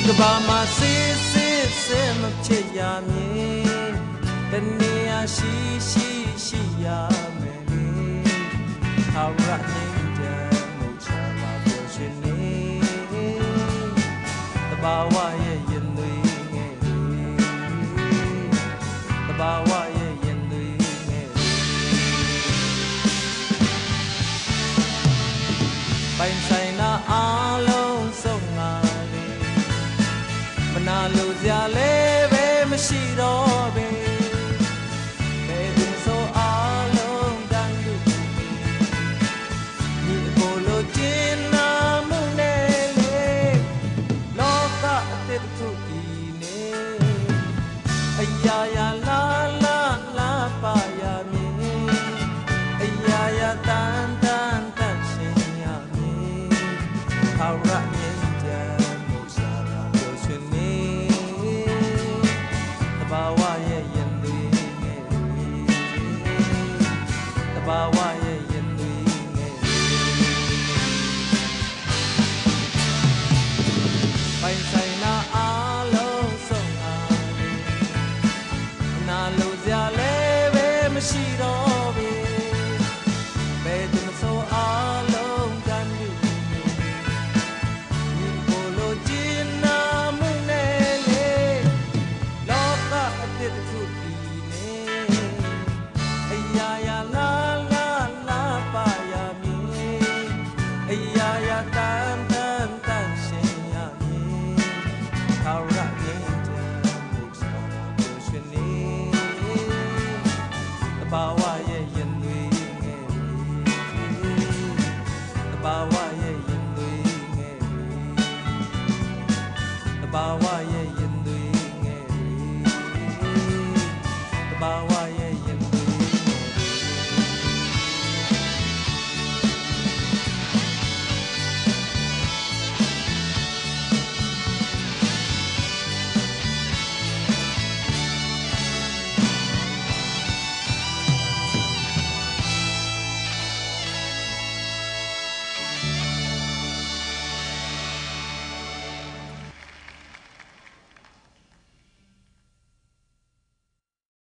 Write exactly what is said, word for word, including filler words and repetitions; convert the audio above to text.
ကဘာမှာစစ်စစ်စစ်မဖြစ်ရမည်တနေရာရှိရှိရှိရမယ်လေဟာရငင်းတယ်မို့ချာပါပြောရှင်နေတဘာဝရဲ့ရင်သွေးငယ်တဘာဝရဲ့ရင်သွေးငယ်ပိုင်ဆိုင်နာအားလုံးစုံငါလေမနာလို့စရာလည်းပဲမရှိတော့ပဲဘယ်သူဆိုအားလုံးတန်တူဒီအကိုလိုကျင်နာမှုနဲ့လေလောကအသစ်တစ်ခုဒီနေအရာရာလာလာလာပါရမည်အရာရာတန်တန်တန်ရှင်ရမည်ဟာရမြင်ကြမို့ရှာတာပြောရှင်နေတဘာဝရဲ့ရင်သွေးငယ်တဘာဝ